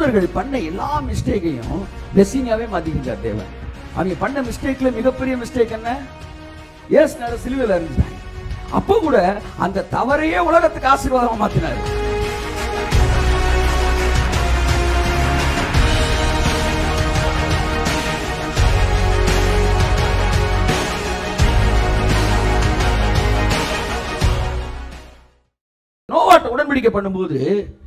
யூதர்கள் பண்ண எல்லா மிஸ்டேக்கையும் பிளெஸிங்காவே மாத்திக்கிட்டார் தேவன். அவங்க பண்ண மிஸ்டேக்ல மிகப்பெரிய மிஸ்டேக் என்ன? இயேசு சிலுவையில் இருந்தாங்க. அப்போ கூட அந்த தவறையே உலகத்துக்கு ஆசீர்வாதமா மாத்தினார். நோவாட்ட உடன்படிக்கை பண்ணும்போது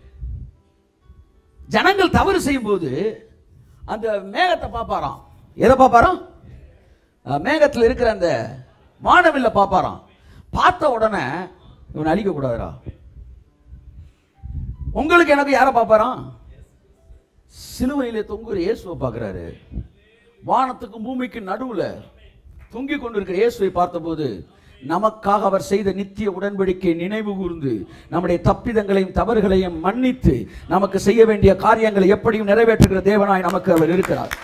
ஜனங்கள் தவறு செய்யும் போது அந்த மேகத்தை பார்ப்பாராம். எதை பார்ப்பாராம்? மேகத்தில் இருக்கிற அந்த வானவில்ல பார்ப்பாராம். பார்த்த உடனே இவன் அழிக்க கூடாதுரா. உங்களுக்கு எனக்கு யாரை பார்ப்பாராம்? சிலுவையிலே தொங்குற இயேசுவை பார்க்கிறாரு. வானத்துக்கும் பூமிக்கு நடுவுல தொங்கி கொண்டிருக்கிற இயேசுவை பார்த்தபோது நமக்காக அவர் செய்த நித்திய உடன்படிக்கை நினைவு கூர்ந்து நம்முடைய தப்பிதங்களையும் தவறுகளையும் மன்னித்து நமக்கு செய்ய வேண்டிய காரியங்களை எப்படியும் நிறைவேற்றுகிற தேவனாய் நமக்கு அவர் இருக்கிறார்.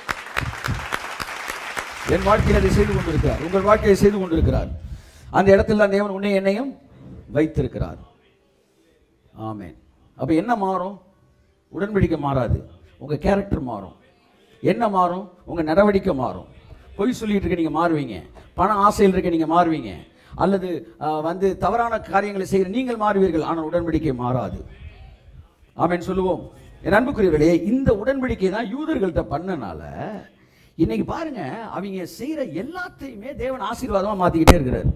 என் வாழ்க்கையில் அதை செய்து கொண்டிருக்கிறார். உங்கள் வாழ்க்கையை செய்து கொண்டிருக்கிறார். அந்த இடத்துல தான் தேவன் உன்னை என்னையும் வைத்திருக்கிறார். ஆமென். அப்ப என்ன மாறும்? உடன்படிக்கை மாறாது, உங்க கேரக்டர் மாறும். என்ன மாறும்? உங்க நடவடிக்கை மாறும். பொய் சொல்லிட்டு இருக்க நீங்க மாறுவீங்க, பண ஆசையில் இருக்க நீங்க மாறுவீங்க, அல்லது தவறான காரியங்களை செய்கிற நீங்கள் மாறுவீர்கள். ஆனால் உடன்படிக்கை மாறாது. ஆமென் சொல்லுவோம். என் அன்புக்குரியவர்களே, இந்த உடன்படிக்கை தான் யூதர்கள்ட்ட பண்ணனால இன்னைக்கு பாருங்க, அவங்க செய்யற எல்லாத்தையுமே தேவன் ஆசீர்வாதமா மாத்திக்கிட்டே இருக்கிறார்.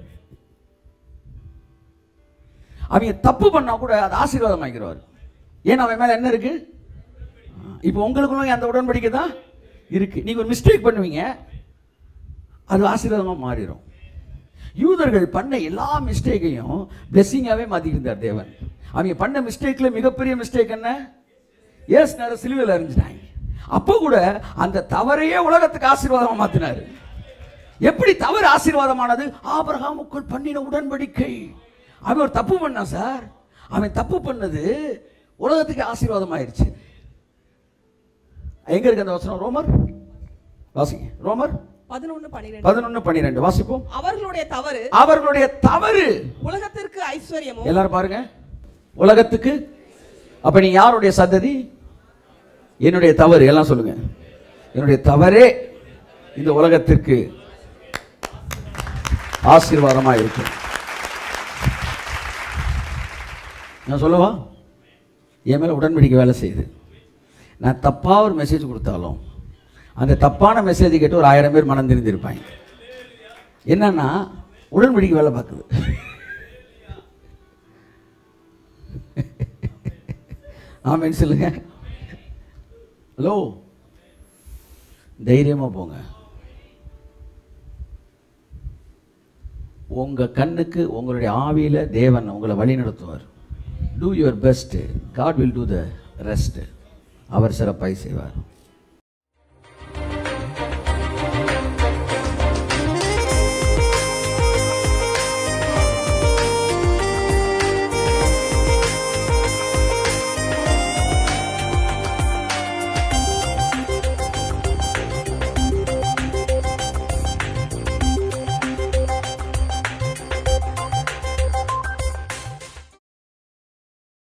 அவங்க தப்பு பண்ணா கூட அது ஆசீர்வாதம் ஆகிக்கிறார். ஏன்னா அவன் மேல என்ன இருக்கு? இப்போ உங்களுக்குள்ள அந்த உடன்படிக்கை தான் இருக்கு. நீங்க ஒரு மிஸ்டேக் பண்ணுவீங்க, அது ஆசீர்வாதமா மாறிடும். யூதர்கள் பண்ண எல்லா மிஸ்டேக்கையும் பிளெஸிங்காவே மாத்திக்கிட்டார் தேவன். அவங்க பண்ண மிஸ்டேக்ல மிகப்பெரிய மிஸ்டேக் என்ன? இயேசு சிலுவையில் அறிஞ்சிட்டாங்க. அப்போ கூட அந்த தவறையே உலகத்துக்கு ஆசீர்வாதமா மாத்தினாரு. எப்படி தவறு ஆசீர்வாதமானது? ஆபிரகாமுக்குள் பண்ணின உடன்படிக்கை. அவன் ஒரு தப்பு பண்ணான் சார், அவன் தப்பு பண்ணது உலகத்துக்கு ஆசீர்வாதம் ஆயிடுச்சு. எங்க இருக்கு அந்த வசனம்? ரோமர் வாசிங்க. ரோமர் 11:12 வாசிப்போம். அவர்களுடைய தவறு உலகத்திற்கு ஐஸ்வர்யமும். எல்லாரும் பாருங்க, உலகத்துக்கு. அப்ப நீ யாருடைய சந்ததி? என்னுடைய தவறு. எல்லாம் சொல்லுங்க. என்னுடைய தவறே இந்த உலகத்திற்கு ஆசீர்வாதமா இருக்கு. நான் சொல்லவா? என் மேல உடன்படிக்கை வேலை செய்யுது. நான் தப்பா ஒரு மெசேஜ் கொடுத்தாலும் அந்த தப்பான மெசேஜ் கேட்டு ஒரு 1000 பேர் மனம் தெரிஞ்சிருப்பாங்க. என்னன்னா உடன்படிக்கை வேலை பார்க்குது. ஆமென் சொல்லுங்க. ஹலோ, தைரியமா போங்க. உங்க கண்ணுக்கு உங்களுடைய ஆவியில தேவன் உங்களை வழி நடத்துவார். Do your best. God will do the rest. அவர் சிறப்பாய் செய்வார்.